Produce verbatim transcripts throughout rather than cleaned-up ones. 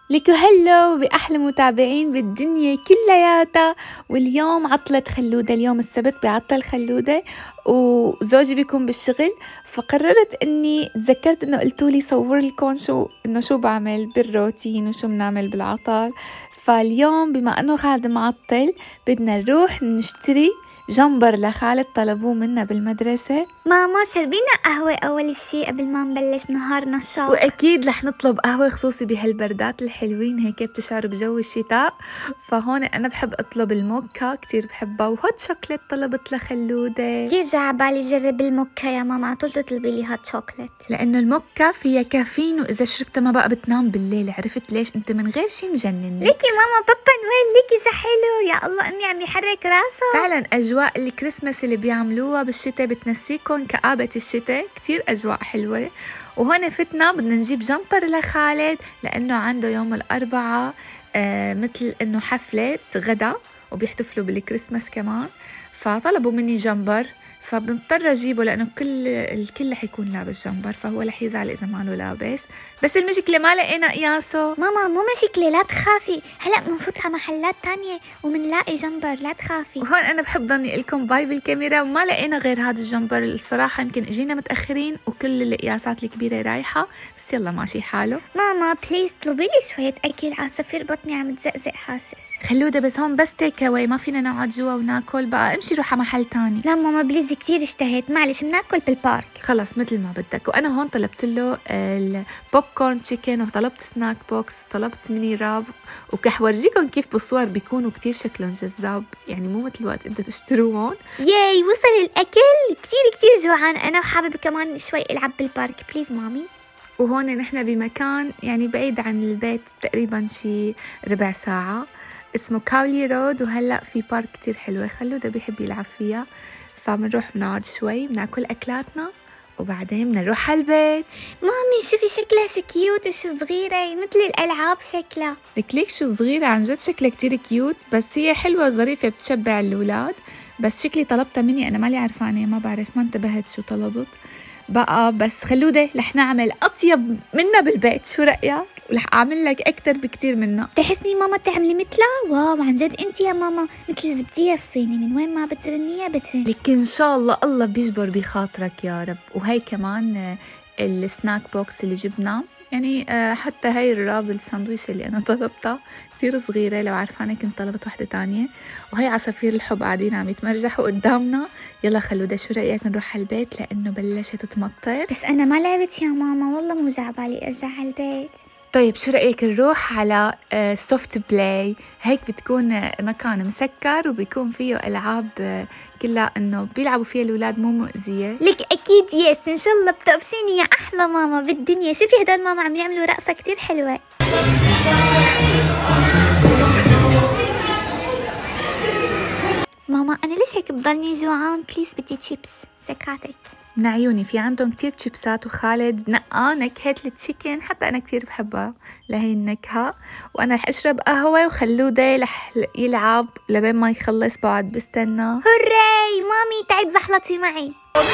ليكو هلو بأحلى متابعين بالدنيا كلياتها. واليوم عطلة خلودة، اليوم السبت بعطل خلودة وزوجي بيكون بالشغل، فقررت اني تذكرت انه قلتولي صور لكم شو انه شو بعمل بالروتين وشو بنعمل بالعطل. فاليوم بما انه خالد معطل بدنا نروح نشتري جمبر لخالد، طلبوه منا بالمدرسة. ماما شربينا قهوة أول شي قبل ما نبلش نهارنا الشاق، وأكيد رح نطلب قهوة خصوصي بهالبردات الحلوين هيك بتشعر بجو الشتاء. فهون أنا بحب أطلب الموكا، كتير بحبها، وهوت شوكليت طلبت لخلودة. كتير جا عبالي جرب الموكا يا ماما، عطول تطلبي لي هوت شوكليت لأنه الموكا فيها كافيين، وإذا شربتها ما بقى بتنام بالليل. عرفت ليش؟ أنت من غير شي مجنني. ليكي ماما بابا نويل ليكي شي حلو، يا الله أمي عم يحرك راسه. فعلا أجواء الكريسماس اللي بيعملوها بالشتاء بتنسيكم كآبة الشتاء، كتير أجواء حلوة. وهون فتنا بدنا نجيب جمبر لخالد لأنه عنده يوم الأربعاء آه مثل إنه حفلة غدا وبيحتفلوا بالكريسماس كمان، فطلبوا مني جمبر فبنضطر اجيبه لانه كل الكل رح يكون لابس جمبر، فهو رح يزعل اذا ما له لابس. بس المشكله ما لقينا قياسه. ماما مو مشكله لا تخافي، هلا بنفوت على محلات تانية وبنلاقي جمبر لا تخافي. وهون انا بحب ضني لكم باي بالكاميرا، وما لقينا غير هذا الجمبر الصراحه، يمكن اجينا متاخرين وكل القياسات الكبيره رايحه، بس يلا ماشي حاله. ماما بليز طلبي لي شويه اكل، عصافير بطني عم تزقزق حاسس. خلوده بس هون بس تيك اواي، ما فينا نقعد جوا وناكل، بقى امشي روح على محل تاني. لا ماما بليز كتير اشتهيت، معلش بناكل بالبارك. خلص مثل ما بدك. وانا هون طلبت له البوب كورن تشيكن، وطلبت سناك بوكس، وطلبت ميني راب، وكح ورجيكم كيف بالصور بيكونوا كتير شكلهم جذاب، يعني مو مثل وقت انتوا تشتروهم. ياي وصل الاكل، كتير كتير جوعان انا، وحابب كمان شوي العب بالبارك بليز مامي. وهون نحن بمكان يعني بعيد عن البيت تقريبا شي ربع ساعة، اسمه كاولي رود، وهلا في بارك كتير حلوة خلوده بيحب يلعب فيها، فبنروح بنقعد شوي بناكل اكلاتنا وبعدين بدنا نروح على البيت. مامي شوفي شكلها شو كيوت وشو صغيرة، مثل الألعاب شكلها. لك ليك شو صغيرة، عن جد شكلها كتير كيوت، بس هي حلوة ظريفة بتشبع الأولاد. بس شكلي طلبتها مني أنا، مالي عرفانة، ما بعرف، ما انتبهت شو طلبت بقى. بس خلودة رح نعمل أطيب منا بالبيت، شو رأيك؟ ورح أعمل لك أكتر بكتير منها. تحسني ماما تعملي مثلها؟ واو عن جد أنت يا ماما مثل الزبدية الصيني، من وين ما بترنيها بترن. لك إن شاء الله الله بيجبر بخاطرك يا رب. وهي كمان السناك بوكس اللي جبناه، يعني حتى هاي الراب الساندويش اللي أنا طلبتها كتير صغيرة، لو عارفاني كنت طلبت واحدة تانية. وهي عصافير الحب قاعدين عم يتمرجحوا قدامنا. يلا خلودة شو رأيك نروح على البيت لأنه بلشت تمطر؟ بس أنا ما لعبت يا ماما، والله مو جا بالي أرجع على البيت. طيب شو رأيك نروح على سوفت بلاي، هيك بتكون مكان مسكر وبيكون فيه ألعاب كلها إنه بيلعبوا فيها الأولاد، مو مؤذية. لك أكيد يس، إن شاء الله بتقبسيني يا أحلى ماما بالدنيا. شوفي هدول ماما عم يعملوا رقصة كتير حلوة. ماما أنا ليش هيك بضلني جوعان؟ بليز بدي تشيبس سكاتك من عيوني، في عندهم كتير تشيبسات، وخالد نقى نكهة التشيكن، حتى أنا كتير بحبها لهي النكهة. وأنا رح أشرب قهوة، وخلوده رح يلعب لبين ما يخلص، بعد بستنى. هوري مامي تعي زحلطي معي.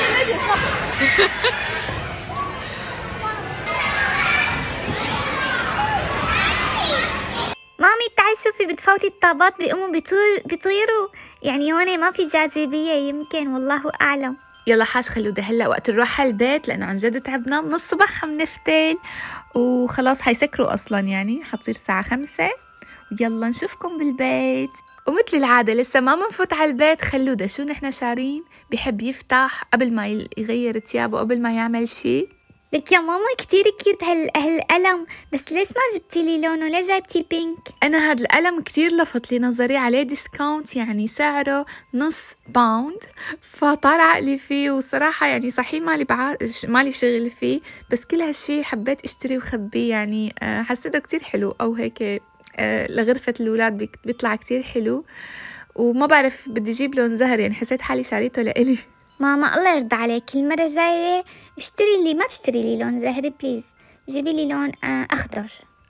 مامي تعي شوفي بتفوتي الطابات بيقوموا بيطير بيطيروا، يعني هون ما في جاذبية يمكن، والله أعلم. يلا حاج خلودة هلا وقت نروح على البيت، لأنه عن جد تعبنا من الصبح عم نفتل، وخلاص حيسكروا أصلا، يعني حتصير الساعة خمسة. يلا نشوفكم بالبيت. ومثل العادة لسه ما منفوت على البيت، خلودة شو نحن شارين بيحب يفتح قبل ما يغير ثيابه، قبل ما يعمل شي. لك يا ماما كتير كيوت هال هالقلم، بس ليش ما جبتي لي لونه؟ ليش جايبتي بينك؟ انا هذا القلم كتير لفت لي نظري، عليه ديسكاونت يعني سعره نص باوند، فطار عقلي فيه. وصراحة يعني صحيح مالي بعا... مالي شغل فيه، بس كل هالشي حبيت اشتري وخبيه، يعني أه حسيته كتير حلو، او هيك أه لغرفة الولاد بيطلع كتير حلو. وما بعرف بدي اجيب لون زهر، يعني حسيت حالي شاريته لإلي. ماما الله يرضى عليك، المرة الجاية اشتري لي، ما تشتري لي لون زهري بليز، جيبي لي لون اخضر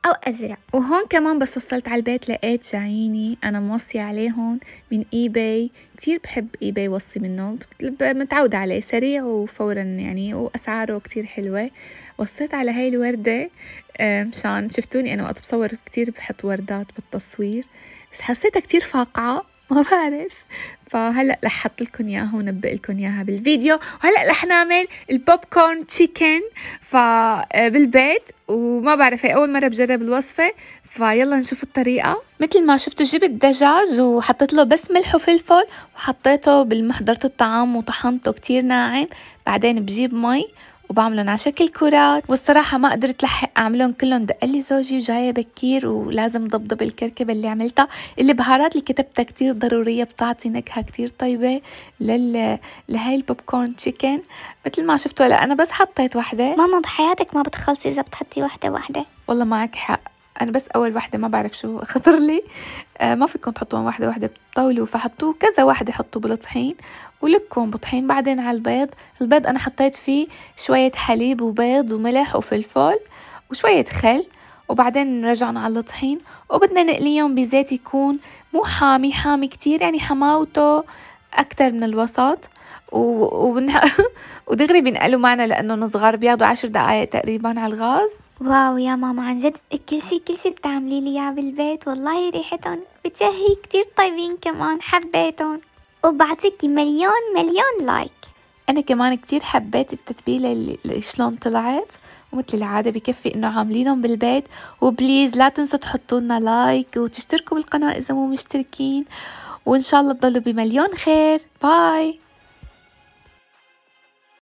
أو أزرق. وهون كمان بس وصلت على البيت لقيت جاييني أنا موصية عليهم من اي باي. كتير بحب اي باي، وصي منه متعودة عليه، سريع وفورا يعني، وأسعاره كتير حلوة. وصيت على هاي الوردة مشان شفتوني أنا وقت بصور كتير بحط وردات بالتصوير، بس حسيتها كتير فاقعة ما بعرف، فهلأ رح حط لكم إياها ونبق لكم إياها بالفيديو. وهلأ رح نعمل البوب كورن تشيكن بالبيت، وما بعرف هي أول مرة بجرب الوصفة، فيلا نشوف الطريقة. مثل ما شفتوا جبت دجاج وحطيت له بس ملح وفلفل، وحطيته بالمحضرة الطعام وطحنته كتير ناعم. بعدين بجيب مي وبعملهم على شكل كرات، والصراحة ما قدرت لحق أعملهم كلهم، دقلي زوجي وجاية بكير ولازم ضبضب الكركبة اللي عملتها. البهارات اللي كتبتها كتير ضرورية، بتعطي نكهة كتير طيبة لل... لهاي البوب كورن تشيكن. مثل ما شفتوا هلا أنا بس حطيت واحدة. ماما بحياتك ما بتخلصي إذا بتحطي واحدة واحدة. والله معك حق، أنا بس أول واحدة ما بعرف شو خطر لي، آه ما فيكم تحطوهم واحدة واحدة بتطولوا، فحطوه كذا واحدة، حطوه بالطحين ولكم بطحين. بعدين على البيض، البيض أنا حطيت فيه شوية حليب وبيض وملح وفلفل وشوية خل، وبعدين رجعنا على الطحين. وبدنا نقليهم بزيت يكون مو حامي حامي كتير، يعني حماوته أكتر من الوسط، وبنح... ودغري بنقلوا معنا لأنه صغار، بياخدوا عشر دقايق تقريبا على الغاز. واو يا ماما، عن جد كل شي كل شي بتعملي لي اياه بالبيت، والله ريحتهم بتشهي، كتير طيبين كمان، حبيتهم وبعطيكي مليون مليون لايك. أنا كمان كتير حبيت التتبيلة اللي شلون طلعت، ومثل العادة بكفي إنه عاملينهم بالبيت. وبليز لا تنسوا تحطوا لنا لايك وتشتركوا بالقناة إذا مو مشتركين، وإن شاء الله تضلوا بمليون خير. باي.